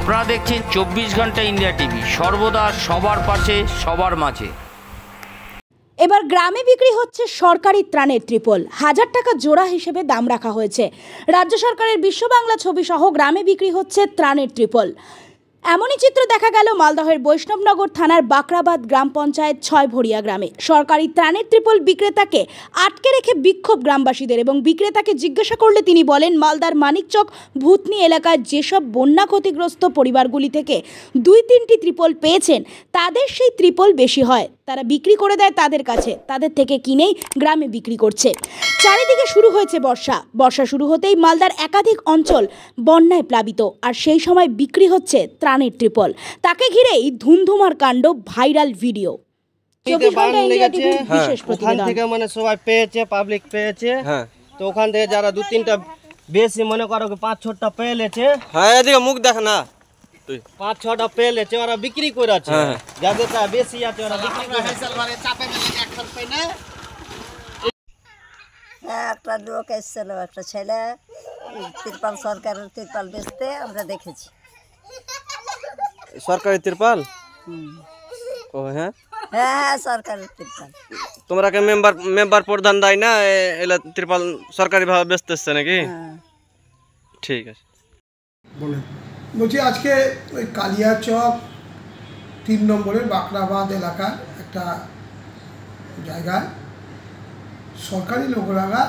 আপনারা দেখছেন 24 ঘন্টা ইন্ডিয়া টিভি, সর্বদা সবার পাশে সবার মাঝে। এবার গ্রামে বিক্রি হচ্ছে সরকারি ত্রাণের ত্রিপল। 1000 টাকা জোড়া হিসেবে দাম রাখা হয়েছে। রাজ্য সরকারের বিশ্ব বাংলা ছবি সহ গ্রামে বিক্রি হচ্ছে ত্রাণের ত্রিপল। এমনই চিত্র দেখা গেল মালদহের বৈষ্ণবনগর থানার বাকরাবাদ গ্রাম পঞ্চায়েত 6 ভরিয়া গ্রামে। সরকারি ত্রাণের ত্রিপল বিক্রেতাকে আটকে রেখে বিক্ষোভ গ্রামবাসীদের, এবং বিক্রেতাকে জিজ্ঞাসা করলে তিনি বলেন, মালদার মানিকচক ভূতনি এলাকায় যেসব বন্যা ক্ষতিগ্রস্ত পরিবারগুলি থেকে 2-3টি ত্রিপল পেয়েছেন, তাদের সেই ত্রিপল বেশি হয়, তারা বিক্রি করে দেয় তাদের কাছে, তাদের থেকে কিনেই গ্রামে বিক্রি করছে। চারিদিকে শুরু হয়েছে বর্ষা শুরু হতেই মালদার একাধিক অঞ্চল বন্যায় প্লাবিত, আর সেই সময় বিক্রি হচ্ছে ত্রাণের ত্রিপল। তাকে ঘিরেই ধুমধুমার কাণ্ড, ভাইরাল ভিডিও। 24 ঘন্টা ইন্ডিয়া টিভির বিশেষ প্রতিবেদন। ওখান থেকে মানে সবাই পেয়েছে, পাবলিক পেয়েছে। তো ওখান থেকে যারা 2-3টা বেশি মনে করো 5-6টা পেয়ে লেছে। হ্যাঁ, এদিকে মুখ দেখ না, 5-6টা পেয়ে লেছে, ওরা বিক্রি করে আছে। যাদেরটা বেশি আছে ওরা বিক্রি করে। একটা লোক এসেছিল, একটা ছেলে তিরপাল, সরকারের তিরপাল বেচতে আমরা দেখেছি। সরকারি তিরপাল? ও হ্যাঁ হ্যাঁ, সরকারের তিরপাল। তোমরা কে মেম্বার প্রধান দেয় না এলা তিরপাল সরকারি ভাবে বেচতেছে নাকি? ঠিক আছে, বলেন। বলছি আজকে ওই কালিয়াচক 3 নম্বরের বাকরাবাদ এলাকার একটা জায়গায় সরকারি লোকেরা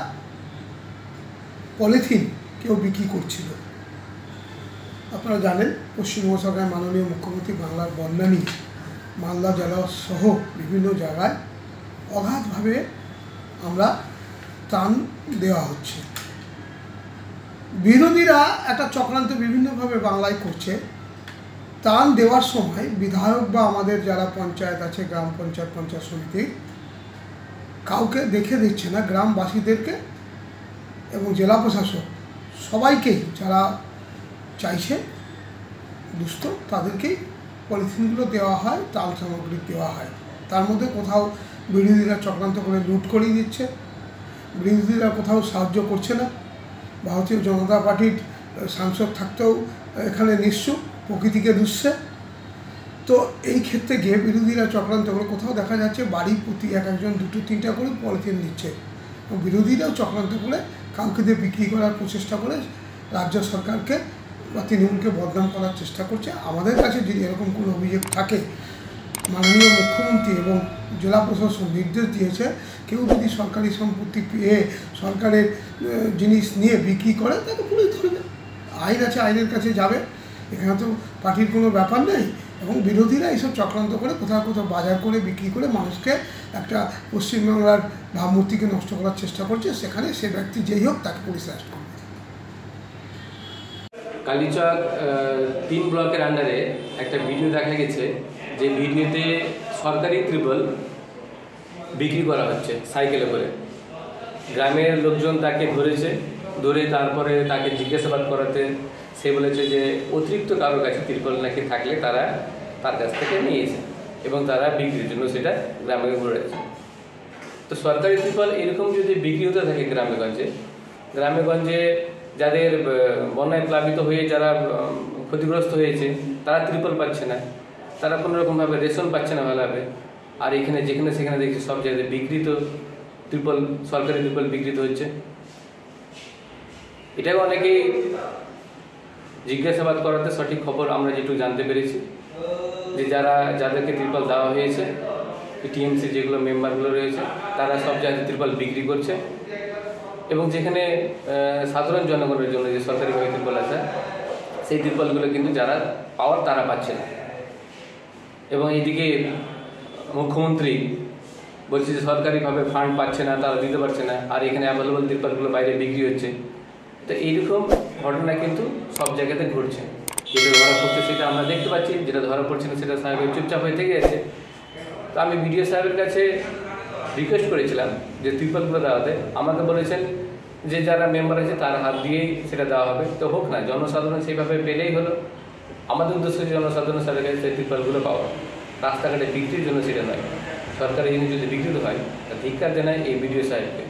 পলিথিন কেউ বিক্রি করছিল। আপনারা জানেন পশ্চিমবঙ্গ সরকারের মাননীয় মুখ্যমন্ত্রী বাংলার বন্যা নিয়ে মালদা জেলা সহ বিভিন্ন জায়গায় অগাধভাবে আমরা ত্রাণ দেওয়া হচ্ছে। বিরোধীরা একটা চক্রান্ত বিভিন্নভাবে বাংলায় করছে। ত্রাণ দেওয়ার সময় বিধায়ক বা আমাদের যারা পঞ্চায়েত আছে, গ্রাম পঞ্চায়েত, পঞ্চায়েত সমিতি, কাউকে দেখে দিচ্ছে না। গ্রামবাসীদেরকে এবং জেলা প্রশাসক সবাইকেই, যারা চাইছে দুস্থ তাদেরকেই পলিথিনগুলো দেওয়া হয়, ত্রাণ সামগ্রী দেওয়া হয়। তার মধ্যে কোথাও বিরোধীরা চক্রান্ত করে লুট করিয়ে দিচ্ছে, বিরোধীরা কোথাও সাহায্য করছে না। ভারতীয় জনতা পার্টির সাংসদ থাকতেও এখানে নিশ্চুপ, প্রকৃতিকে দুষছে। তো এই ক্ষেত্রে গিয়ে বিরোধীরা চক্রান্ত করে কোথাও দেখা যাচ্ছে বাড়ি প্রতি একজন 2-3টা করে পলিথিন দিচ্ছে। বিরোধীরাও চক্রান্ত করে কাউকে দিয়ে বিক্রি করার প্রচেষ্টা করে রাজ্য সরকারকে বা তৃণমূলকে বদনাম করার চেষ্টা করছে। আমাদের কাছে যদি এরকম কোনো অভিযোগ থাকে, মাননীয় মুখ্যমন্ত্রী এবং জেলা প্রশাসন নির্দেশ দিয়েছে, কেউ যদি সরকারি সম্পত্তি পেয়ে সরকারের জিনিস নিয়ে বিক্রি করে তাকে পুলিশ ধরবে। আইন আছে, আইনের কাছে যাবে। এখানে তো পার্টির কোনো ব্যাপার নেই। এবং বিরোধীরা এইসব চক্রান্ত করে কোথাও কোথাও বাজার করে বিক্রি করে মানুষকে একটা পশ্চিমবাংলার ভাবমূর্তিকে নষ্ট করার চেষ্টা করছে। সেখানে সে ব্যক্তি যেই হোক তাকে পুলিশ অ্যারেস্ট করবে। কালীচক 3 ব্লকের আন্ডারে একটা ভিডিও দেখা গেছে, যে ভিডিওতে সরকারি ত্রিপল বিক্রি করা হচ্ছে সাইকেলে করে। গ্রামের লোকজন তাকে ধরে তারপরে তাকে জিজ্ঞাসাবাদ করাতে সে বলেছে যে অতিরিক্ত কারোর কাছে ত্রিপল নাকি থাকলে তারা তার কাছ থেকে নিয়েছে এবং তারা বিক্রির জন্য সেটা গ্রামে ঘুরেছে। তো সরকারি ত্রিপল এরকম যদি বিক্রি হতে থাকে গ্রামে গঞ্জে যাদের বন্যায় প্লাবিত হয়ে যারা ক্ষতিগ্রস্ত হয়েছে, তারা ত্রিপল পাচ্ছে না, তারা কোনোরকমভাবে রেশন পাচ্ছে না ভালোভাবে। আর এখানে যেখানে সেখানে দেখছি সব জায়গায় বিকৃত ত্রিপল, সরকারি ত্রিপল বিকৃত হচ্ছে। এটাকে অনেকেই জিজ্ঞাসাবাদ করাতে সঠিক খবর আমরা যেটুকু জানতে পেরেছি, যে যাদেরকে ত্রিপল দেওয়া হয়েছে, টিএমসি যেগুলো মেম্বারগুলো রয়েছে, তারা সব জায়গায় ত্রিপল বিক্রি করছে। এবং যেখানে সাধারণ জনগণের জন্য যে সরকারিভাবে ত্রিপল আছে, সেই ত্রিপলগুলো কিন্তু যারা পাওয়ার তারা পাচ্ছে না। এবং এইদিকে মুখ্যমন্ত্রী বলছে যে সরকারিভাবে ফান্ড পাচ্ছে না, তারা দিতে পারছে না, আর এখানে অ্যাভেলেবল ত্রিপলগুলো বাইরে বিক্রি হচ্ছে। তো এইরকম ঘটনা কিন্তু সব জায়গাতে ঘটছে। যেটা ধরা পড়ছে সেটা আমরা দেখতে পাচ্ছি, যেটা ধরা পড়ছে না সেটা সাহেবের চুপচাপ হয়ে থেকে গেছে। তো আমি বিডিও সাহেবের কাছে রিকোয়েস্ট করেছিলাম যে ত্রিপলগুলো দেওয়াতে। আমাকে বলেছেন যে যারা মেম্বার আছে তার হাত দিয়েই সেটা দেওয়া হবে। তো হোক না, জনসাধারণ সেইভাবে পেলেই হলো। আমাদের উদ্দেশ্য জনসাধারণ সাথে সেই ত্রিপলগুলো পাওয়া, রাস্তাঘাটে বিক্রির জন্য সেটা নয়। সরকারি জিনিস যদি বিক্রিত হয় তা ধিক্কার জানায় এই বিডিও সাহেবকে।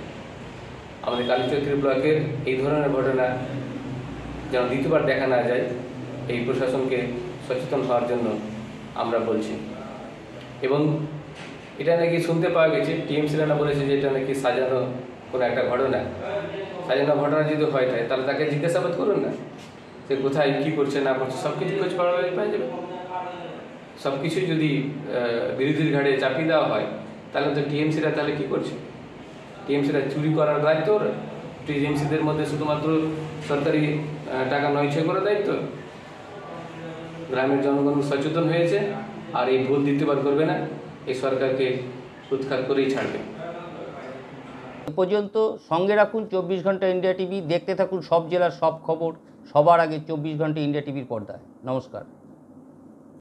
আমাদের কালীচক ব্লকের এই ধরনের ঘটনা যেন দ্বিতীয়বার দেখা না যায়, এই প্রশাসনকে সচেতন হওয়ার জন্য আমরা বলছি। এবং এটা নাকি শুনতে পাওয়া গেছে, টিএমসিরা বলেছে যে এটা নাকি সাজানো কোনো একটা ঘটনা। সাজানো ঘটনা যদি হয় তাহলে তাকে জিজ্ঞাসাবাদ করুন না, সে কোথায় কী করছে না করছে সব কিছু খোঁজ পাওয়া যাবে। সব কিছু যদি বিরোধীর ঘাড়ে চাপিয়ে দেওয়া হয় তাহলে তো টিএমসিরা তাহলে কী করছে? টিএমসিরা চুরি করার দায়িত্ব ওরা? টিএমসিদের মধ্যে শুধুমাত্র সরকারি টাকা নয়ছয় করার দায়িত্ব? গ্রামের জনগণ সচেতন হয়েছে, আর এই ভুল দ্বিতীয়বার করবে না, এই সরকারকে উৎখাত করেই ছাড়বে। এ পর্যন্ত সঙ্গে রাখুন 24 ঘন্টা ইন্ডিয়া টিভি, দেখতে থাকুন সব জেলার সব খবর সবার আগে 24 ঘন্টা ইন্ডিয়া টিভির পর্দায়। নমস্কার।